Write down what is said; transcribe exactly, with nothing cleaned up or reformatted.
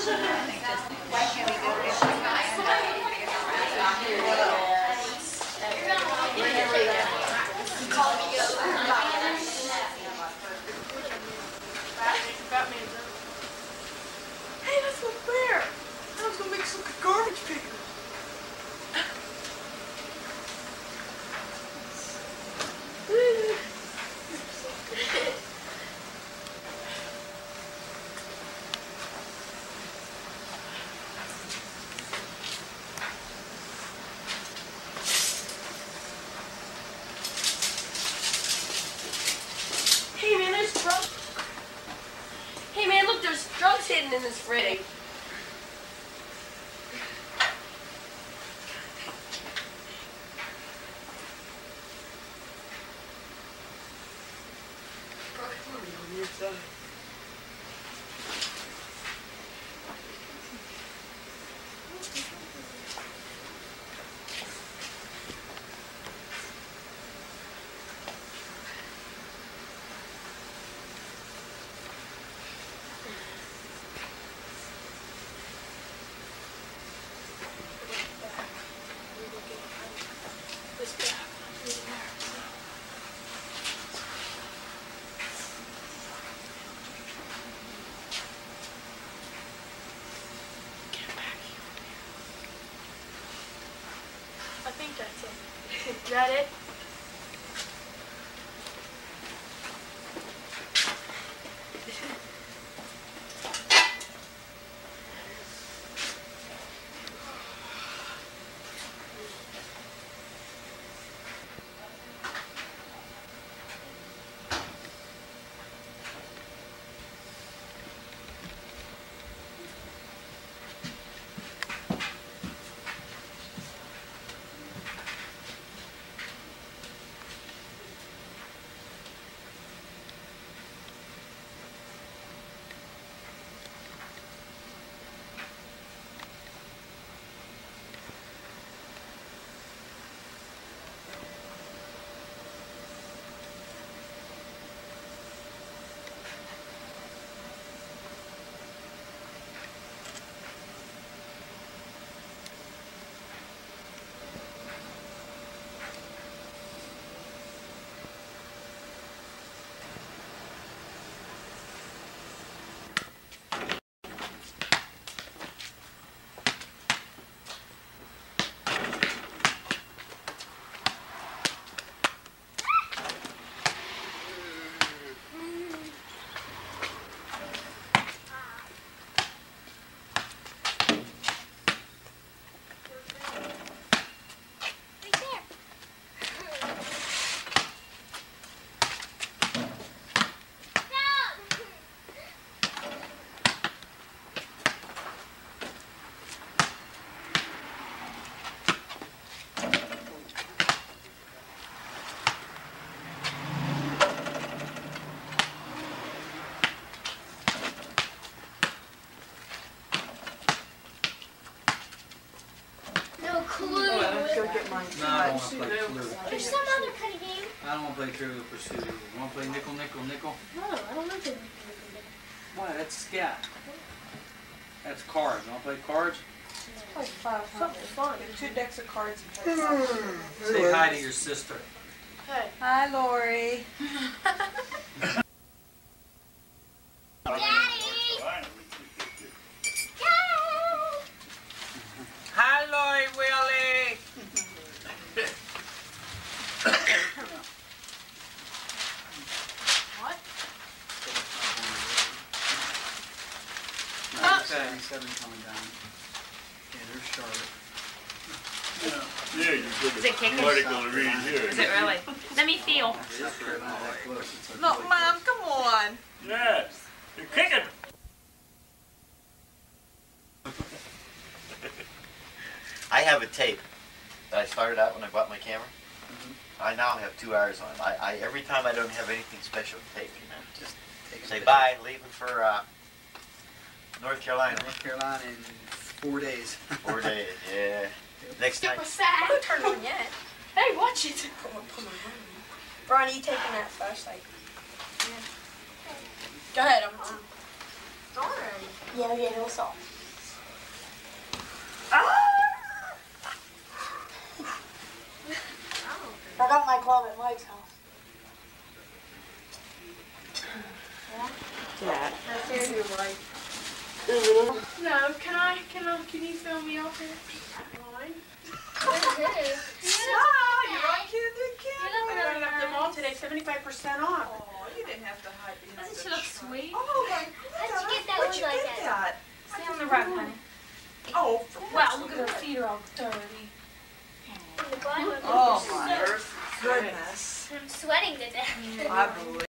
Hey, that's not fair. I was gonna make some garbage pickles. Hey man, there's drugs. Hey man, look, there's drugs hidden in this fridge. I think that's it. Is that it? Get mine. No, I don't want to play Clue. There's some other kind of game. I don't want to play Trivial Pursuit. You want to play Nickel, Nickel, Nickel? No, I don't want to. Why? That's scat. That's cards. You want to play cards? Like five something fun. Get two decks of cards and play five. Say hi to your sister. Hey. Hi, Lori. Hi, Lori Willie. What? seventy-seven coming down. Yeah, there's Charlotte. Yeah, you put Is it kicking? the article to read here. Is it really? Let me feel. Look, Mom, come on. Yes, you're kicking. I have a tape that I started out when I bought my camera. Mm-hmm. I now have two hours on it. I, I every time I don't have anything special to tape, you know, just say bye, leaving for uh, North Carolina. North Carolina in four days. Four days, yeah. Next time. Super sad. I haven't turned on yet. Hey, watch it. Brian, you taking that flashlight? Yeah. Go ahead. I'm. I'm Alright. Yeah, yeah, it was all. I got my glove at Mike's house. Dad. That's here you like. No, can I, can I, can you film me off here? Mine? Smile, you're on Candy Candy. I got it at the mall today, seventy-five percent off. Oh, you didn't have to hide behind Doesn't the she look truck. sweet? Oh my How'd goodness. you get that Where'd one you like get that? that? Stay on the rug, honey. Oh, for Wow, look at her feet are all dirty. Oh my goodness. I'm sweating to death. I believe.